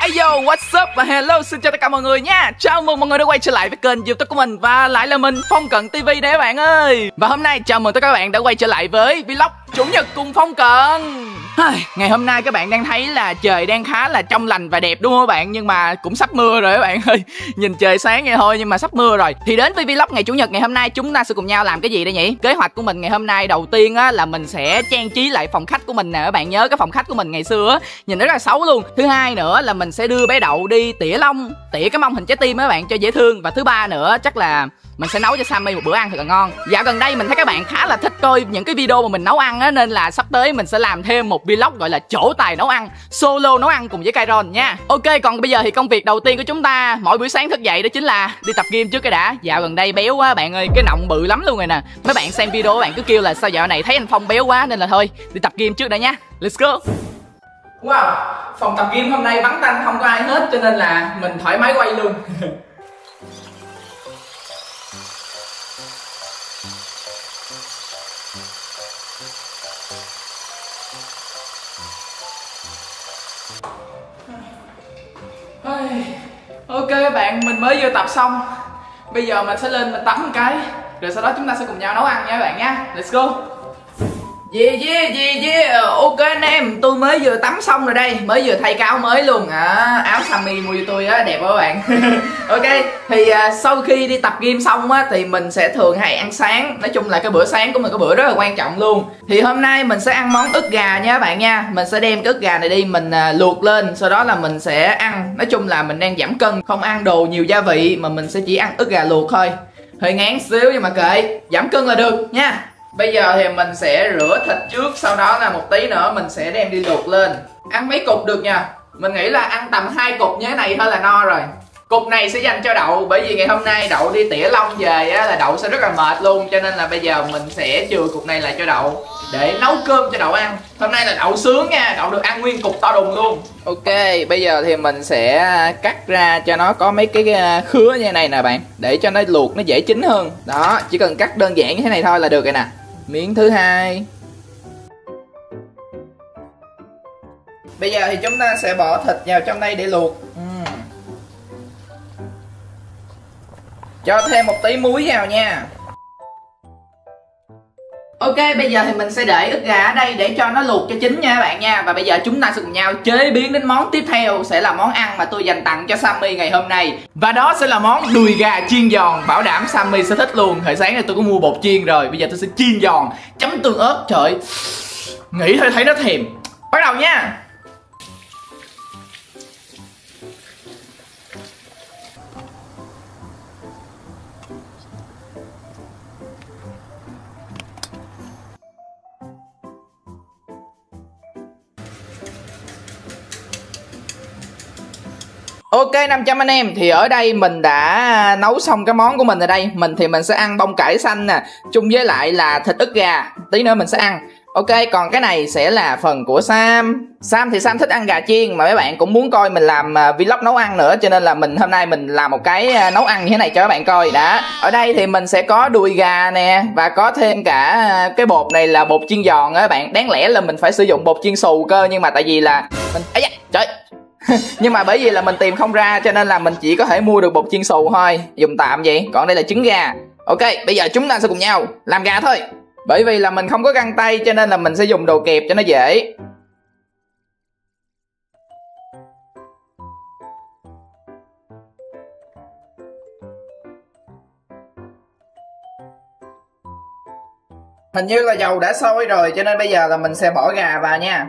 Ayo, what's up và hello, xin chào tất cả mọi người nha. Chào mừng mọi người đã quay trở lại với kênh YouTube của mình. Và lại là mình, Phong Cận TV đấy các bạn ơi. Và hôm nay chào mừng tất cả các bạn đã quay trở lại với vlog Chủ nhật cùng Phong Cận. Ngày hôm nay các bạn đang thấy là trời đang khá là trong lành và đẹp đúng không các bạn? Nhưng mà cũng sắp mưa rồi các bạn ơi. Nhìn trời sáng vậy thôi nhưng mà sắp mưa rồi. Thì đến với vlog ngày Chủ nhật ngày hôm nay chúng ta sẽ cùng nhau làm cái gì đây nhỉ? Kế hoạch của mình ngày hôm nay đầu tiên á là mình sẽ trang trí lại phòng khách của mình nè. Các bạn nhớ cái phòng khách của mình ngày xưa á, nhìn rất là xấu luôn. Thứ hai nữa là mình sẽ đưa bé Đậu đi tỉa lông, tỉa cái mông hình trái tim á các bạn cho dễ thương. Và thứ ba nữa chắc là mình sẽ nấu cho Sammy một bữa ăn thật là ngon. Dạo gần đây mình thấy các bạn khá là thích coi những cái video mà mình nấu ăn á, nên là sắp tới mình sẽ làm thêm một vlog gọi là trổ tài nấu ăn, solo nấu ăn cùng với Kairon nha. Ok, còn bây giờ thì công việc đầu tiên của chúng ta mỗi buổi sáng thức dậy đó chính là đi tập gym trước cái đã. Dạo gần đây béo quá bạn ơi, cái nọng bự lắm luôn rồi nè. Mấy bạn xem video các bạn cứ kêu là sao dạo này thấy anh Phong béo quá, nên là thôi đi tập gym trước đã nha. Let's go. Wow, phòng tập gym hôm nay vắng tanh không có ai hết cho nên là mình thoải mái quay luôn. Ok các bạn, mình mới vừa tập xong. Bây giờ mình sẽ lên mình tắm một cái, rồi sau đó chúng ta sẽ cùng nhau nấu ăn nha các bạn nha. Let's go. Yeah. Ok anh em, tôi mới vừa tắm xong rồi đây. Mới vừa thay cái áo mới luôn áo Sammy mua cho tôi á, đẹp quá các bạn. Ok, thì sau khi đi tập gym xong á thì mình sẽ thường hay ăn sáng. Nói chung là cái bữa sáng của mình, cái bữa rất là quan trọng luôn. Thì hôm nay mình sẽ ăn món ức gà nha các bạn nha. Mình sẽ đem cái ức gà này đi, mình luộc lên, sau đó là mình sẽ ăn. Nói chung là mình đang giảm cân, không ăn đồ nhiều gia vị, mà mình sẽ chỉ ăn ức gà luộc thôi. Hơi ngán xíu nhưng mà kệ, giảm cân là được nha. Bây giờ thì mình sẽ rửa thịt trước, sau đó là một tí nữa mình sẽ đem đi luộc lên. Ăn mấy cục được nha. Mình nghĩ là ăn tầm 2 cục như thế này thôi là no rồi. Cục này sẽ dành cho Đậu, bởi vì ngày hôm nay Đậu đi tỉa lông về á, là Đậu sẽ rất là mệt luôn. Cho nên là bây giờ mình sẽ chừa cục này lại cho Đậu để nấu cơm cho Đậu ăn. Hôm nay là Đậu sướng nha, Đậu được ăn nguyên cục to đùng luôn. Ok, bây giờ thì mình sẽ cắt ra cho nó có mấy cái khứa như thế này nè bạn, để cho nó luộc nó dễ chín hơn. Đó, chỉ cần cắt đơn giản như thế này thôi là được rồi nè. Miếng thứ hai. Bây giờ thì chúng ta sẽ bỏ thịt vào trong đây để luộc. Cho thêm một tí muối vào nha. Ok, bây giờ thì mình sẽ để ức gà ở đây để cho nó luộc cho chín nha các bạn nha. Và bây giờ chúng ta sẽ cùng nhau chế biến đến món tiếp theo, sẽ là món ăn mà tôi dành tặng cho Sammy ngày hôm nay. Và đó sẽ là món đùi gà chiên giòn, bảo đảm Sammy sẽ thích luôn. Hồi sáng này tôi có mua bột chiên rồi, bây giờ tôi sẽ chiên giòn, chấm tương ớt. Trời, nghĩ thôi thấy nó thèm. Bắt đầu nha. Ok 500 anh em, thì ở đây mình đã nấu xong cái món của mình ở đây. Mình thì mình sẽ ăn bông cải xanh nè, chung với lại là thịt ức gà, tí nữa mình sẽ ăn. Ok, còn cái này sẽ là phần của Sam. Sam thì Sam thích ăn gà chiên, mà mấy bạn cũng muốn coi mình làm vlog nấu ăn nữa, cho nên là hôm nay mình làm một cái nấu ăn như thế này cho các bạn coi. Đã, ở đây thì mình sẽ có đùi gà nè, và có thêm cả cái bột này là bột chiên giòn á các bạn. Đáng lẽ là mình phải sử dụng bột chiên xù cơ, nhưng mà tại vì là mình trời nhưng mà bởi vì là mình tìm không ra, cho nên là mình chỉ có thể mua được bột chiên xù thôi, dùng tạm vậy. Còn đây là trứng gà. Ok, bây giờ chúng ta sẽ cùng nhau làm gà thôi. Bởi vì là mình không có găng tay cho nên là mình sẽ dùng đồ kẹp cho nó dễ. Hình như là dầu đã sôi rồi, cho nên bây giờ là mình sẽ bỏ gà vào nha.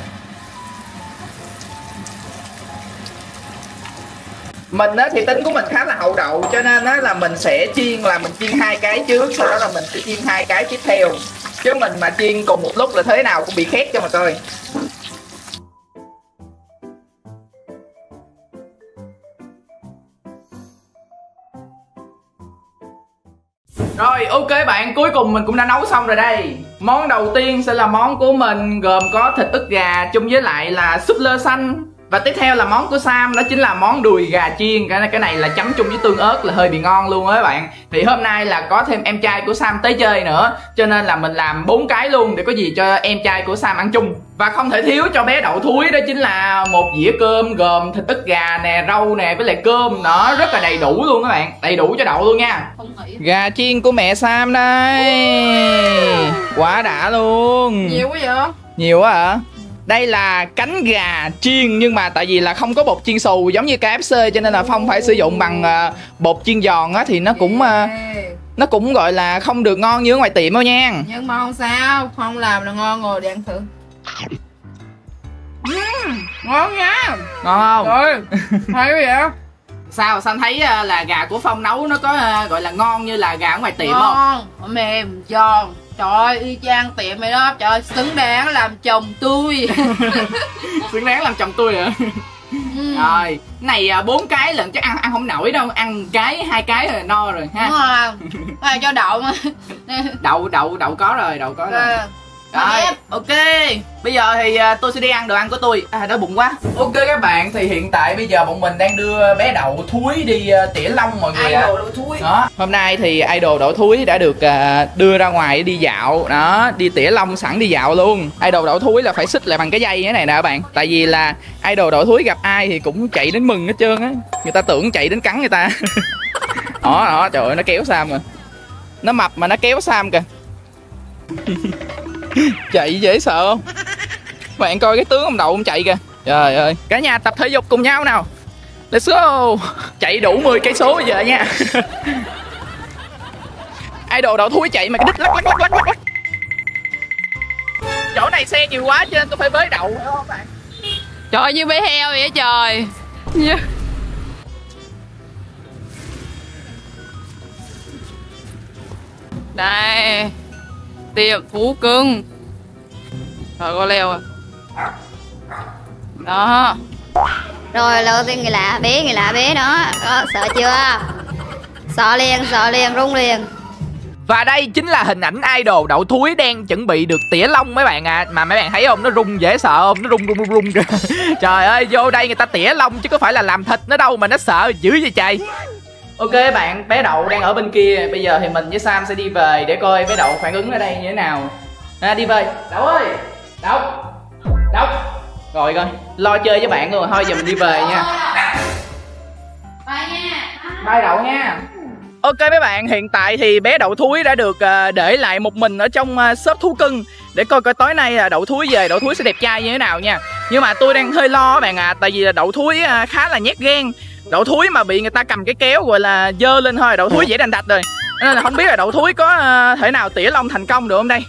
Mình á thì tính của mình khá là hậu đậu, cho nên á là mình sẽ chiên 2 cái trước, sau đó là mình sẽ chiên 2 cái tiếp theo. Chứ mình mà chiên cùng một lúc là thế nào cũng bị khét cho mà coi. Rồi ok bạn, cuối cùng mình cũng đã nấu xong rồi đây. Món đầu tiên sẽ là món của mình, gồm có thịt ức gà chung với lại là súp lơ xanh Và tiếp theo là món của Sam, đó chính là món đùi gà chiên. Cái này là chấm chung với tương ớt là hơi bị ngon luôn á các bạn. Thì hôm nay là có thêm em trai của Sam tới chơi nữa, cho nên là mình làm 4 cái luôn để có gì cho em trai của Sam ăn chung. Và không thể thiếu cho bé đậu thúi đó chính là một dĩa cơm gồm thịt ức gà nè, rau nè, với lại cơm. Nó rất là đầy đủ luôn các bạn, đầy đủ cho đậu luôn nha. Gà chiên của mẹ Sam đây, quá đã luôn. Nhiều quá vậy? Nhiều quá hả? Đây là cánh gà chiên, nhưng mà tại vì là không có bột chiên xù giống như KFC, cho nên là Phong phải sử dụng bằng bột chiên giòn á, thì nó cũng gọi là không được ngon như ở ngoài tiệm đâu nha. Nhưng mà không sao, Phong làm là ngon rồi, để ăn thử. Ngon nha. Ngon không? Rồi, hay quá vậy? Sao Sam thấy là gà của Phong nấu nó có gọi là ngon như là gà ở ngoài tiệm không? Ngon, mềm, giòn. Trời ơi, y chang tiệm vậy đó. Trời ơi, xứng đáng làm chồng tôi. Xứng đáng làm chồng tôi hả? Rồi, này 4 cái lần chắc ăn không nổi đâu, ăn cái 2 cái là no rồi ha. Đúng rồi. Này cho đậu mà. Đậu có rồi, đậu có rồi. Rồi, ok. Bây giờ thì tôi sẽ đi ăn đồ ăn của tôi. Đói bụng quá. Ok các bạn, thì hiện tại bây giờ bọn mình đang đưa bé đậu thúi đi tỉa lông mọi người ạ. Idol đậu thúi. Đó, hôm nay thì idol đậu thúi đã được đưa ra ngoài đi dạo. Đó, đi tỉa lông sẵn đi dạo luôn. Idol đậu thúi là phải xích lại bằng cái dây như thế này nè các bạn. Tại vì là idol đậu thúi gặp ai thì cũng chạy đến mừng hết trơn á. Người ta tưởng chạy đến cắn người ta. Đó, trời ơi, nó kéo Sam rồi. Nó mập mà nó kéo Sam kìa. Chạy dễ sợ không? Bạn coi cái tướng ông đậu ông chạy kìa. Trời ơi, cả nhà tập thể dục cùng nhau nào. Let's go. Chạy đủ 10 cây số bây giờ nha. Idol đậu thúi chạy mà cái đít lắc lắc lắc lắc lắc. Chỗ này xe nhiều quá cho nên tôi phải bới đậu đúng không bạn? Trời ơi, như bé heo vậy trời. Yeah. Đây, tiệm thú cưng. Rồi có leo à. Đó. Rồi đầu tiên người lạ bé đó. Đó, sợ chưa? Sợ liền, run liền. Và đây chính là hình ảnh idol đậu thúi đang chuẩn bị được tỉa lông mấy bạn à. Mà mấy bạn thấy không, nó rung dễ sợ không? Nó rung kìa. Trời ơi, vô đây người ta tỉa lông chứ có phải là làm thịt nó đâu mà nó sợ dữ vậy trời. Ok bạn, bé đậu đang ở bên kia. Bây giờ thì mình với Sam sẽ đi về để coi bé đậu phản ứng ở đây như thế nào. Đi về. Đậu ơi. Đậu. Rồi coi, lo chơi với bạn rồi, thôi giờ mình đi về nha. Bye nha. Bye đậu nha. Ok mấy bạn, hiện tại thì bé đậu thúi đã được để lại một mình ở trong shop thú cưng. Để coi tối nay đậu thúi về, đậu thúi sẽ đẹp trai như thế nào nha. Nhưng mà tôi đang hơi lo các bạn à. Tại vì đậu thúi khá là nhát gan. Đậu thúi mà bị người ta cầm cái kéo gọi là dơ lên thôi, đậu thúi dễ đành đạch rồi. Nên là không biết là đậu thúi có thể nào tỉa lông thành công được không đây.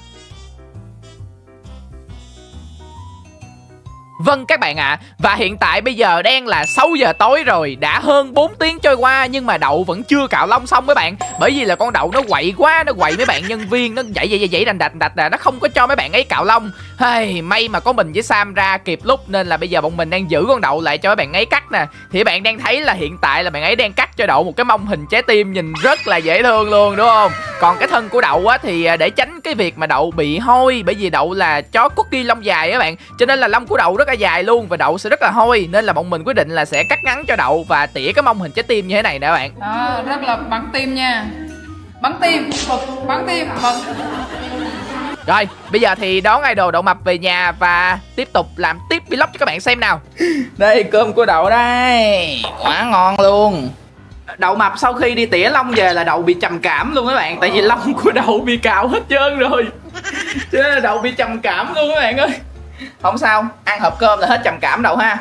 Vâng các bạn ạ, và hiện tại bây giờ đang là 6 giờ tối rồi. Đã hơn 4 tiếng trôi qua nhưng mà đậu vẫn chưa cạo lông xong mấy bạn. Bởi vì là con đậu nó quậy quá, nó quậy mấy bạn nhân viên. Nó dãy đành đạch là nó không có cho mấy bạn ấy cạo lông. May mà có mình với Sam ra kịp lúc, nên là bây giờ bọn mình đang giữ con đậu lại cho mấy bạn ấy cắt nè. Thì các bạn đang thấy là hiện tại là bạn ấy đang cắt cho đậu một cái mông hình trái tim nhìn rất là dễ thương luôn đúng không? Còn cái thân của đậu á thì để tránh cái việc mà đậu bị hôi, bởi vì đậu là chó cookie lông dài á bạn, cho nên là lông của đậu rất là dài luôn và đậu sẽ rất là hôi, nên là bọn mình quyết định là sẽ cắt ngắn cho đậu và tỉa cái mông hình trái tim như thế này nè các bạn. Đó, rất là bắn tim nha. Bắn tim, bắn tim, bắn. Rồi, bây giờ thì đón idol đậu mập về nhà và tiếp tục làm tiếp vlog cho các bạn xem nào. Đây, cơm của đậu đây. Quá ngon luôn. Đậu mập sau khi đi tỉa lông về là đậu bị trầm cảm luôn các bạn. Tại vì lông của đậu bị cạo hết trơn rồi. Cho nên là đậu bị trầm cảm luôn các bạn ơi. Không sao, ăn hộp cơm là hết trầm cảm đậu ha.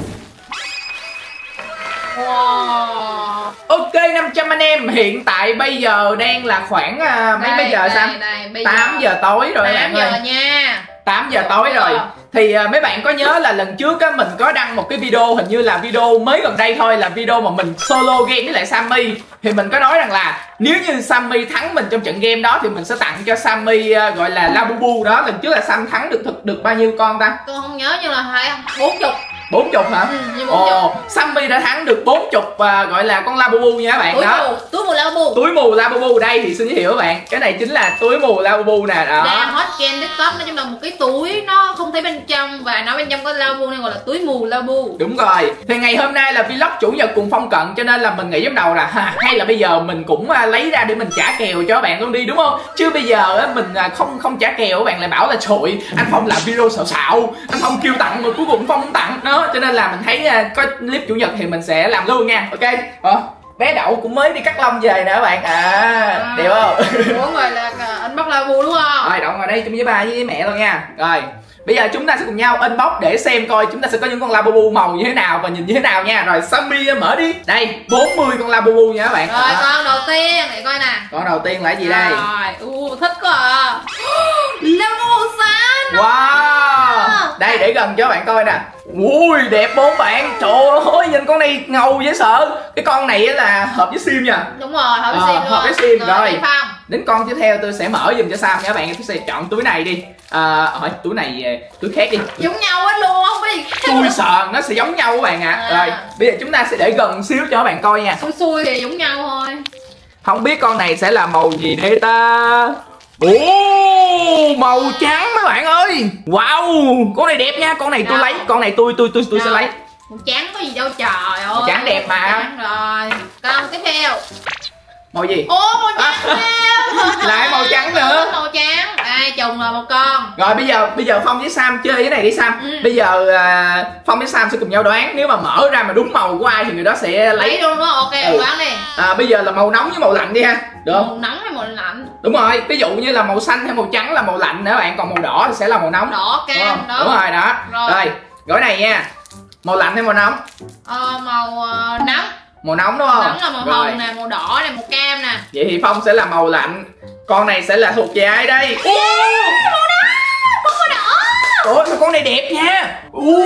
Wow. Ok 500 anh em, hiện tại bây giờ đang là khoảng mấy giờ Sam? 8 giờ tối rồi các bạn ơi. 8 giờ nha. 8 giờ tối rồi. Thì mấy bạn có nhớ là lần trước á mình có đăng một cái video, hình như là video mới gần đây thôi, là video mà mình solo game với lại Sammy. Thì mình có nói rằng là nếu như Sammy thắng mình trong trận game đó thì mình sẽ tặng cho Sammy gọi là Labubu đó. Lần trước là Sam thắng được bao nhiêu con ta? Tôi không nhớ, nhưng là 40. 40 hả? Như 40. Sammy đã thắng được 40 gọi là con Labubu nha các bạn. Túi mù Labubu. Túi mù Labubu đây thì xin giới thiệu các bạn, cái này chính là túi mù Labubu nè. Đó. Đang hot trend TikTok, nói chung là một cái túi nó không thấy bên trong và nó bên trong có Labubu nên gọi là túi mù Labubu. Đúng rồi. Thì ngày hôm nay là vlog chủ nhật cùng Phong Cận, cho nên là mình nghĩ trong đầu là hay là bây giờ mình cũng lấy ra để mình trả kèo cho các bạn luôn đi, đúng không? Chứ bây giờ mình không trả kèo các bạn lại bảo là trời anh Phong làm video xạo, anh Phong kêu tặng mà cuối cùng Phong không tặng đó, cho nên là mình thấy có clip chủ nhật thì mình sẽ làm luôn nha. Ok. Bé Đậu cũng mới đi cắt lông về nè các bạn. Đẹp không? Ủa rồi là anh bắt Labubu đúng không? Rồi Đậu ngồi đây chung với ba với mẹ luôn nha. Rồi bây giờ chúng ta sẽ cùng nhau unbox để xem coi chúng ta sẽ có những con Labubu màu như thế nào và nhìn như thế nào nha. Rồi Sammy mở đi. Đây 40 con Labubu nha các bạn. Rồi con đầu tiên để coi nè. Con đầu tiên là cái gì đây? Rồi thích quá à. Labubu xanh. Wow. Đây để gần cho các bạn coi nè. Ui đẹp bốn bạn. Trời ơi nhìn con này ngầu dễ sợ. Cái con này là hợp với sim nha. Đúng rồi, hợp với sim luôn. Hợp với sim rồi. Phong. Đến con tiếp theo tôi sẽ mở giùm cho Sam nha các bạn. Tôi sẽ chọn túi này đi. Hỏi túi này túi khác đi. Giống nhau hết luôn, không biết gì khác. Tôi sợ nó sẽ giống nhau các bạn ạ. Rồi bây giờ chúng ta sẽ để gần xíu cho các bạn coi nha. Xui thì giống nhau thôi. Không biết con này sẽ là màu gì đây ta. Màu trắng mấy bạn ơi. Wow, con này đẹp nha. Con này tôi lấy, con này tôi sẽ lấy. Màu trắng có gì đâu trời ơi. Màu trắng đẹp mà. Trắng rồi. Con tiếp theo. Màu gì? Màu trắng thêm. Lại màu trắng nữa. Màu trắng. Trùng là một con. Rồi bây giờ Phong với Sam chơi cái này đi Sam. Bây giờ Phong với Sam sẽ cùng nhau đoán, nếu mà mở ra mà đúng màu của ai thì người đó sẽ lấy luôn đó. Ok, đoán đi. Bây giờ là màu nóng với màu lạnh đi ha. Được không? Màu nóng hay màu lạnh? Đúng rồi, ví dụ như là màu xanh hay màu trắng là màu lạnh nữa các bạn, còn màu đỏ thì sẽ là màu nóng. Đỏ cam đó. Đúng rồi đó. Rồi, gói này nha. Màu lạnh hay màu nóng? Màu nóng. Màu nóng đúng không? Nóng là màu hồng nè, màu đỏ nè, màu cam nè. Vậy thì Phong sẽ là màu lạnh. Con này sẽ là thuộc về ai đây? Màu đỏ. Màu đỏ. Ủa sao con này đẹp nha.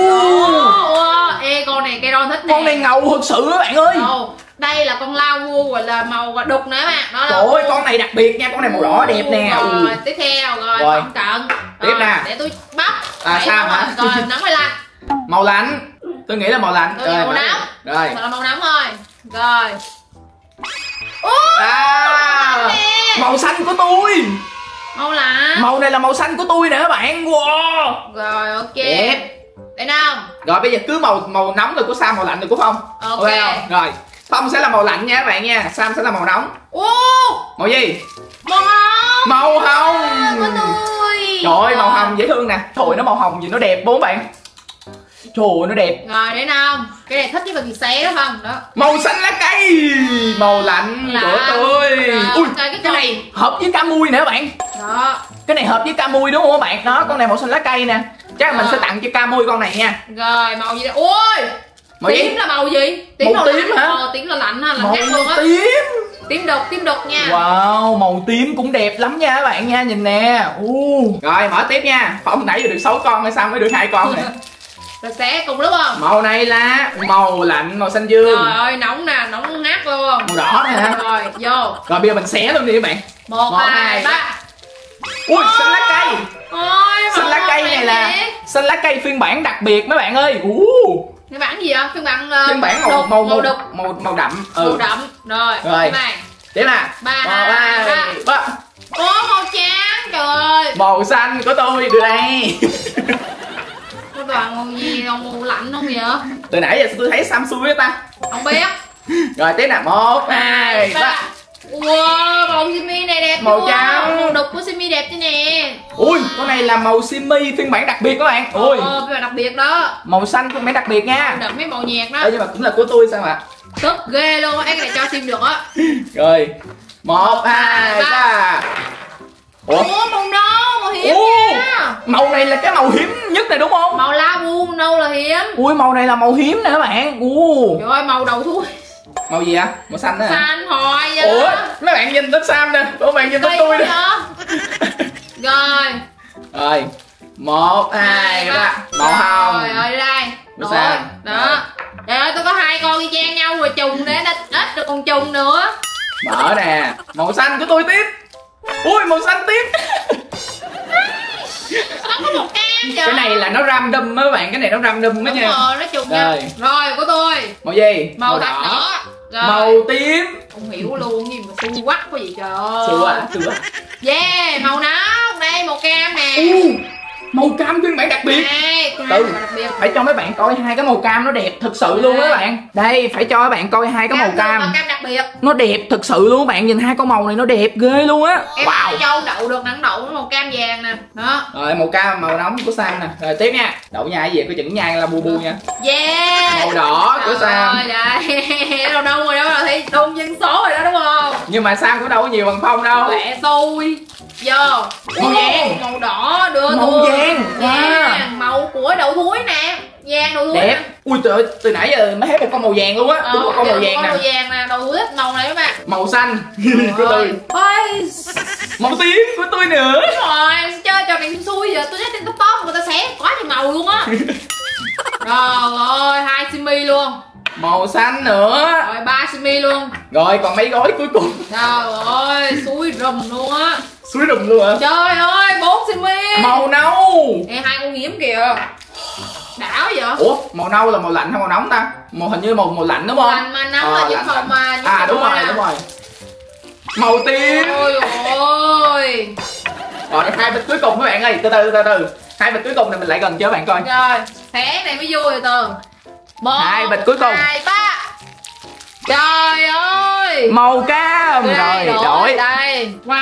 Ê con này cây đo thích nè. Con này ngầu thật sự các bạn ơi. Đây là con Labubu gọi là màu đục nữa bạn. Đó là trời ơi con này đặc biệt nha, con này màu đỏ đẹp nè. Rồi tiếp theo rồi Phong Cận. Tiếp nè. Để tôi bóc. Sao hả? Rồi nóng hay lạnh? Màu lạnh. Tôi nghĩ là màu lạnh. Rồi màu nóng. Rồi. Là màu nóng thôi. Rồi. Màu xanh của tôi. Màu lạnh. Màu này là màu xanh của tôi nè các bạn. Wow. Rồi ok. Đẹp. Đây nào. Rồi bây giờ cứ màu nóng là của Sam, màu lạnh là của Phong. Ok. Không? Rồi Phong sẽ là màu lạnh nha các bạn nha, Sam sẽ là màu nóng. Màu gì? Màu hồng. Màu hồng. Của tôi. Trời ơi màu hồng dễ thương nè. Trời nó màu hồng gì nó đẹp bốn bạn. Trời ơi nó đẹp. Rồi để nào. Cái này thích với phần xé đó không? Đó. Màu xanh lá cây. Màu lạnh của tôi. Ui cái này hợp với Camui nè các bạn. Đó. Cái này hợp với Camui đúng không các bạn? Đó con này màu xanh lá cây nè. Chắc là mình sẽ tặng cho Camui con này nha. Rồi màu gì đây? Ôi. Màu tím gì? là màu gì? Màu tím hả? Tím là lạnh ha, màu lạnh luôn á. Tím. Tím đục nha. Wow, màu tím cũng đẹp lắm nha các bạn nha, nhìn nè. Rồi mở tiếp nha. Phong nãy giờ được 6 con hay sao mới được 2 con nè. Rồi xé cùng lúc không? Màu này là màu lạnh, màu xanh dương. Trời ơi nóng nè, nóng ngắt luôn. Màu đỏ nè hả? Rồi vô. Rồi bây giờ mình xé luôn đi các bạn. 1, 2, 3. Ui xanh lá cây. Ôi, xanh lá cây này là xanh lá cây phiên bản đặc biệt mấy bạn ơi. Phiên bản gì vậy? Phiên bản màu đậm. Màu đậm. Rồi. Rồi. Tiếp nè. 3, 2, 3. Màu trắng trời ơi. Màu xanh của tôi đưa đây. Có toàn màu gì, màu lạnh không vậy? Từ nãy giờ tôi thấy Sam xui ta. Không biết. Rồi tiếp nè. 1, 2, 3. Wow, màu simi này đẹp. Màu trắng. Màu đục của simi đẹp chứ nè. Ui, con này là màu simi phiên bản đặc biệt các bạn. Ui. Phiên bản đặc biệt đó. Màu xanh phiên bản đặc biệt nha. Đậm mấy màu nhạt đó. Nhưng mà cũng là của tôi sao ạ? Tức ghê luôn á, cái này cho sim được á. Rồi. 1, 2, 3. Ủa màu nâu, màu hiếm nha. Màu này là cái màu hiếm nhất này đúng không? Màu Labubu nâu là hiếm. Ui màu này là màu hiếm nè các bạn. Trời ơi màu đầu thui. Màu gì ạ? Màu xanh đó hả? Xanh hoài vậy. Ủa mấy bạn nhìn tới Sam nè, các bạn nhìn tới tôi nè. Rồi. Rồi 1, 2, 3. Màu hồng. Rồi ơi đây. Rồi đó. Trời ơi tôi có 2 con y chang nhau rồi trùng để ít được còn trùng nữa. Mở nè. Màu xanh của tôi tiếp. Ui màu xanh tiếp. Nó có một cái Cái này là nó random á các bạn, cái này nó random đó nha. Rồi, nó trùng nha. Rồi của tôi. Màu gì? Màu đỏ. Rồi. Màu tím. Không hiểu luôn gì mà xui quắc có gì trời ơi. Xui à, xui à. Yeah, màu nóng. Đây màu cam nè. Màu cam phiên bản đặc biệt. Từ phải cho mấy bạn coi hai cái màu cam nó đẹp thực sự luôn á các bạn. Đây phải cho các bạn coi hai cái màu cam. Màu cam đặc biệt. Nó đẹp thực sự luôn các bạn, nhìn hai con màu này nó đẹp ghê luôn á. Wow. Cho đậu được nắng đậu màu cam vàng nè. Đó. Rồi màu cam màu nóng của Sam nè. Rồi tiếp nha. Đậu nhai gì có chừng nhai là bu bu nha. Yeah. Màu đỏ của Sam. Rồi đây. Đâu đông rồi đó là thấy đông dân số rồi đó đúng không? Nhưng mà Sam cũng đâu có nhiều bằng Phong đâu. Lẹ xui. Vô. Màu vàng. Màu đỏ đưa màu vàng. Vàng. Màu của đậu thúi nè. Vàng đậu thúi đẹp nè. Ui trời ơi, từ nãy giờ mới thấy một con màu vàng luôn á. Đúng một con màu vàng nè. Màu vàng nè, đậu thúi màu này các bạn. Màu xanh của tôi. Màu tím của tôi nữa. Đúng rồi, chơi trò này xui giờ tôi thấy trên top người ta xé quá trời màu luôn á. Rồi 2 simi luôn. Màu xanh nữa. Rồi 3 simi luôn. Rồi còn mấy gói cuối cùng. Trời ơi, xui rùm luôn á. Xui rùm luôn hả? Trời ơi, 4 simi. Màu nâu. Ê, 2 con hiếm kìa. Đảo vậy? Ủa, màu nâu là màu lạnh hay màu nóng ta? Màu hình như màu lạnh đúng không? Lạnh mà nóng là những màu mà đúng rồi, đúng rồi. Màu tím. Ôi ôi. Rồi hai bịch cuối cùng các bạn ơi, từ từ. Hai bịch cuối cùng này mình lại gần cho các bạn coi. Rồi, thẻ này mới vui từ. 2 bịch cuối cùng. 2 3. Trời ơi. Màu cam. Rồi, đổi. Đây. Wow.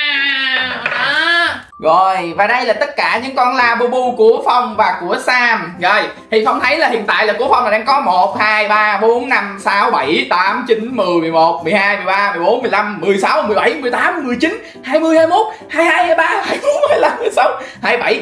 Đó. Rồi, và đây là tất cả những con Labubu của Phong và của Sam. Rồi, thì Phong thấy là hiện tại là của Phong là đang có 1, 2, 3, 4, 5, 6, 7, 8, 9, 10, 11, 12, 13, 14, 15, 16, 17, 18, 19, 20, 21, 22, 23, 24, 25, 26, 27,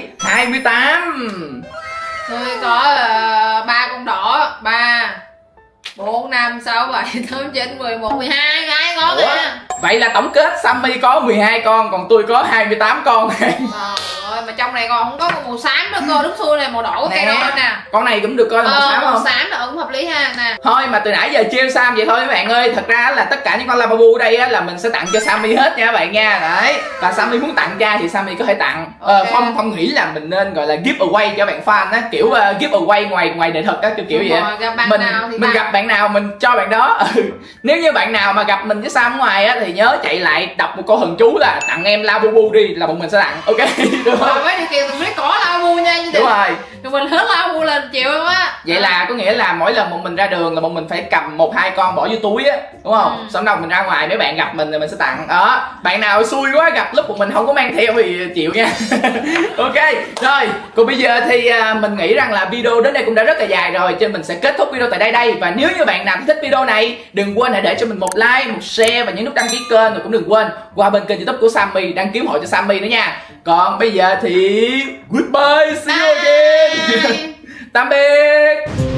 28. Tôi có 3 con đỏ. 3 4, 5, 6, 7, 8, 9, 11, 12 con à. Vậy là tổng kết Sammy có 12 con, còn tôi có 28 con. Rồi mà trong này còn không có màu xám nữa cơ, đúng xui này màu đỏ của cây đôi nè. Con này cũng được coi là màu xám không? Màu xám là cũng hợp lý ha nè. Thôi mà từ nãy giờ trêu Sam vậy thôi các bạn ơi. Thật ra là tất cả những con Labubu ở đây á, là mình sẽ tặng cho Sammy hết nha các bạn nha. Đấy. Và Sammy muốn tặng trai thì Sammy có thể tặng. Phong nghĩ là mình nên gọi là give away cho bạn fan á, kiểu give away ngoài đời thực á, kiểu vậy. Mình gặp bạn nào mình cho bạn đó. Nếu như bạn nào mà gặp mình với Sam ở ngoài á thì nhớ chạy lại đọc một câu thần chú là tặng em Labubu đi là bọn mình sẽ tặng. Ok. Được không? Mấy điều kiện mình biết có Labubu nha. Đúng rồi. Rồi mình hết Labubu lên chịu không á. Vậy là có nghĩa là mỗi lần bọn mình ra đường là bọn mình phải cầm 1-2 con bỏ vô túi á, đúng không? Xong đầu mình ra ngoài mấy bạn gặp mình thì mình sẽ tặng. Đó, bạn nào xui quá gặp lúc bọn mình không có mang theo thì chịu nha. Ok, rồi, còn bây giờ thì mình nghĩ rằng là video đến đây cũng đã rất là dài rồi, cho nên mình sẽ kết thúc video tại đây. Và nếu như bạn nào thích video này, đừng quên hãy để cho mình một like, một share và nhấn nút đăng ký kênh, rồi cũng đừng quên qua bên kênh YouTube của Sammy đăng ký ủng hộ cho Sammy nữa nha. Còn bây giờ thì goodbye, see you again. Tạm biệt.